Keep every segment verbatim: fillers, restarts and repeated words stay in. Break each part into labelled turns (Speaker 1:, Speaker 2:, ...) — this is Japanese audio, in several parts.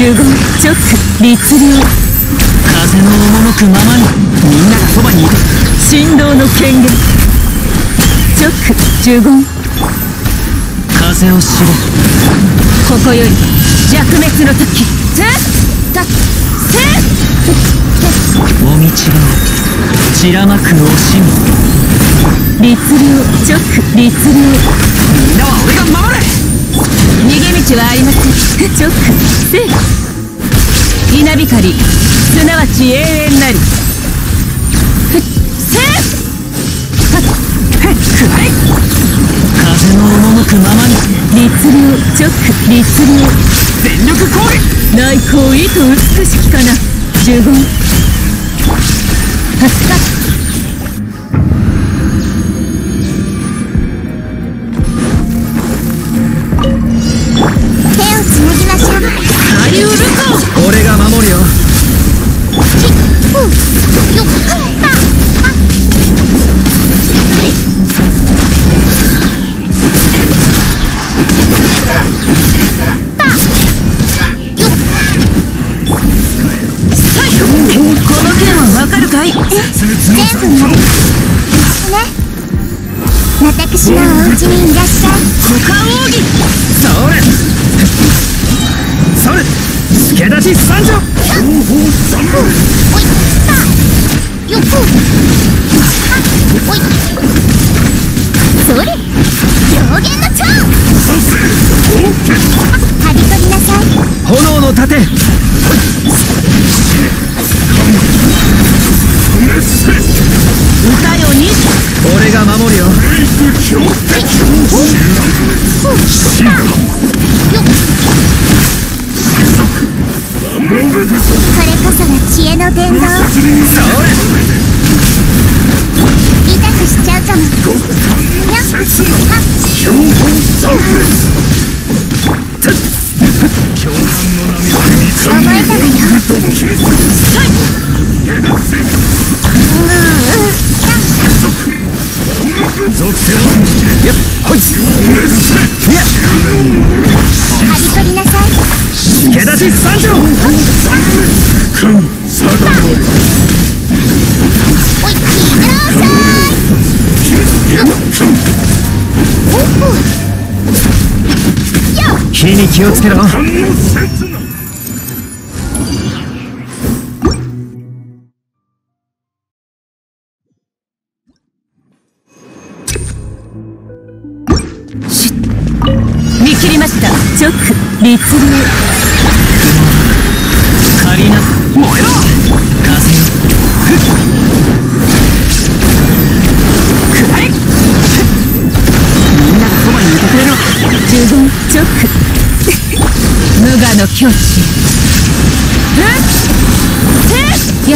Speaker 1: 呪言チョック律令。風の赴くままにみんながそばにいる。振動の権限チョック呪言。風を知れ。ここより弱滅の時。せったせお道が散らまく惜しみ。律令チョック律令。みんなは俺が守れ。逃げ道はありません。チョックせい稲光すなわち永遠なり。せいくらえ。風の赴くままに律令チョック律令。全力攻撃。内向意と美しきかな。呪言はっか。俺が守るよ。この件はわかるかい？全部のね。私のお家にいらっしゃい。股間奥義。それそれ助立ち参上。おいったよっおいそれ表現の蝶。はび取りなさい。炎の盾。歌よに。俺が守るよ。これこそが知恵の伝道。それ痛くしちゃうかも。にゃっはっ覚えたわよ。はび取りなさい。助立ち参上。おい聞いてなさい。火に気をつけろ。見切りました。チョック律令。借りな燃えろ。風よくらえ。みんながそばにいてくれろ。呪言チョック無我の境地。よっ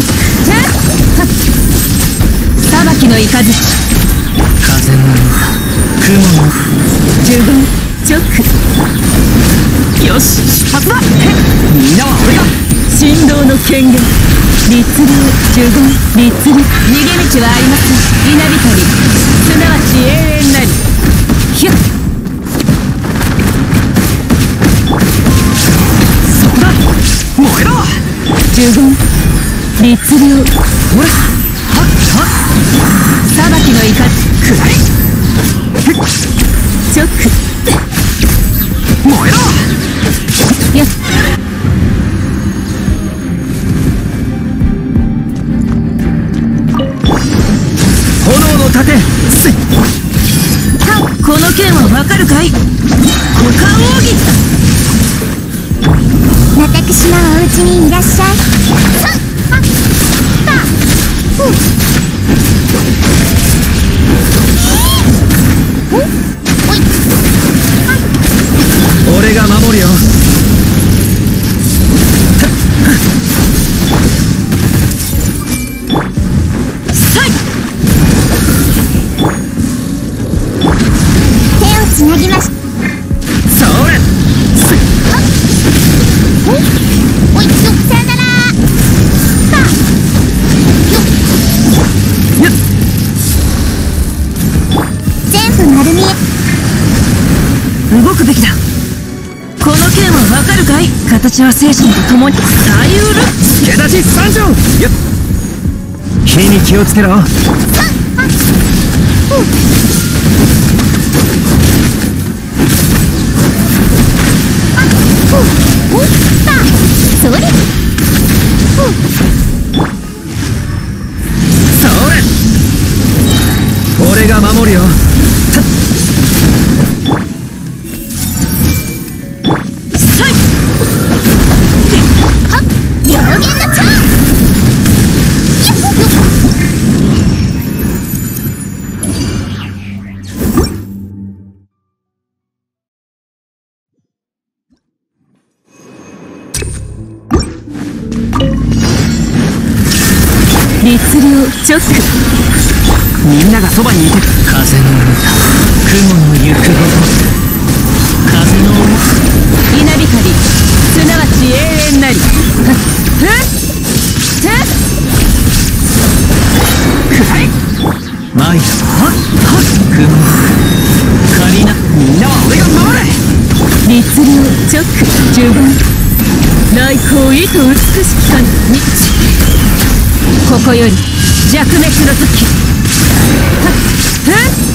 Speaker 1: 裁きの雷。風の雲の呪言チョック。よし出発だ。みんなは俺が。振動の権限律令呪言律令。逃げ道はありません。稲光すなわち永遠なり。ひゃっそこだ燃えろ。呪言律令。ほらはっはっ裁きの雷くらえ。チョック燃えろ。よっ炎の盾。この剣はわかるかい？股間奥義。私のお家にいらっしゃい。俺が守るよ。つなぎます。それおいっさよなら。全部丸見え。動くべきだ。この剣はわかるかい？形は精神と共に最有る助立ち参上。よっ、火に気をつけろ。
Speaker 2: それ
Speaker 1: それ、俺が守るよ。さい
Speaker 2: はっ、両弦の蝶。
Speaker 1: 律令チョック。みんながそばにいて。風の歌、雲の行くごと。風の思い、稲光、すなわち永遠なり。ふっふっふっくらい参る。はっはっ、雲借りな。みんなは俺が守れ。律令チョック、呪言。来光意図美しきかに日。ここより弱滅の時。はっふっ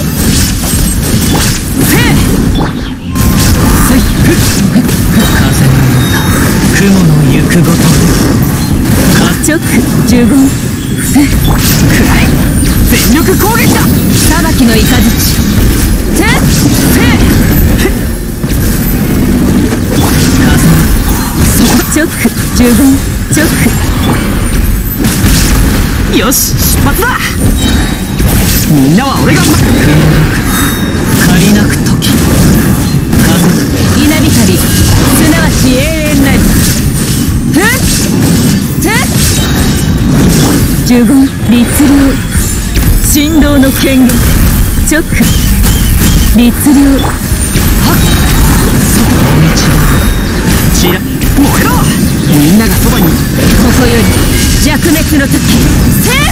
Speaker 1: ふっふっふっ、風の歌、雲の行くごと。直呪言。ふっ、くらい全力攻撃だ。裁きの雷。ふっふっふっ、風の直呪言。直よし、出発だ。みんなは俺が雲借りなく時。風稲光、すなわち永遠なり。ふっふっ、呪言。律令神道の権限。直律令。はっ、その道ちら燃えろ。みんながそばに。ここより弱滅の時。せっ、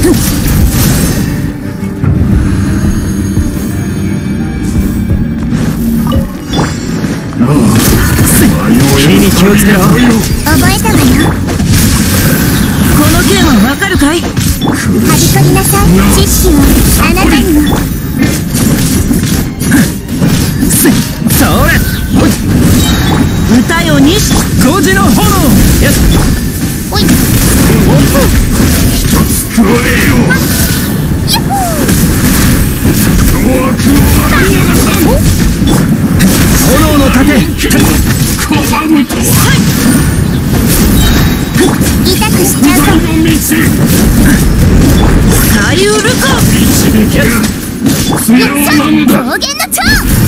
Speaker 1: 火に気をつけろ。
Speaker 2: 覚えたわよ。
Speaker 1: この剣はわかるかい？
Speaker 2: はびこりなさい。知識をあなたにも。
Speaker 1: それ、歌よ錦五時の炎。よし、
Speaker 2: おい、
Speaker 3: 一つ加えよう。巨悪を洗い流さん。
Speaker 1: 炎の盾。
Speaker 3: 拒むとは
Speaker 2: 痛くしちゃうぞ。
Speaker 3: の道。
Speaker 1: さゆるか。
Speaker 3: 導きが強なんだ。
Speaker 2: 両弦の蝶。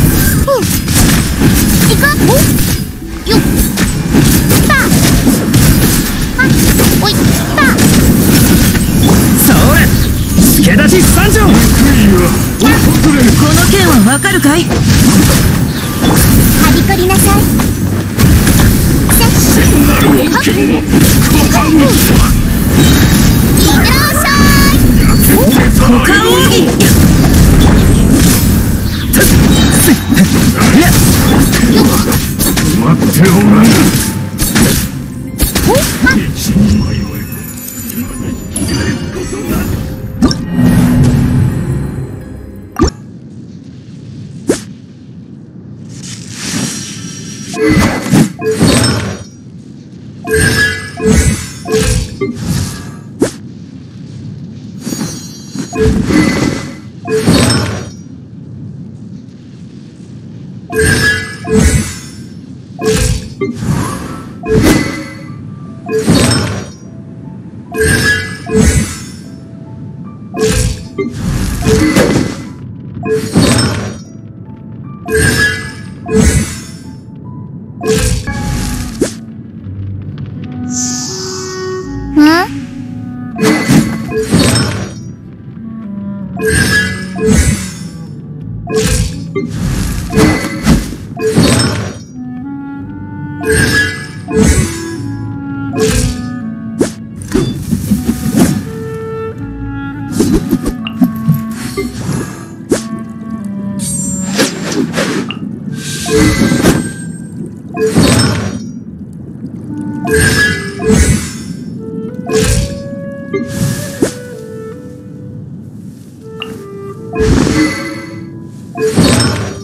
Speaker 2: 行こう。よっ、パー。はっ、おい、パー。
Speaker 1: それ、助立ち参上。
Speaker 3: 悔いは訪れる。
Speaker 1: この剣はわかるかい？
Speaker 2: はびこりなさい。
Speaker 3: 聖なる恩恵を拒むとは。
Speaker 2: いってらっしゃい。
Speaker 1: 股間奥義。
Speaker 3: 待っておらぬ。
Speaker 2: おっ、はっ、
Speaker 3: 一人迷えば今に生きれることだ。
Speaker 2: ん？
Speaker 3: う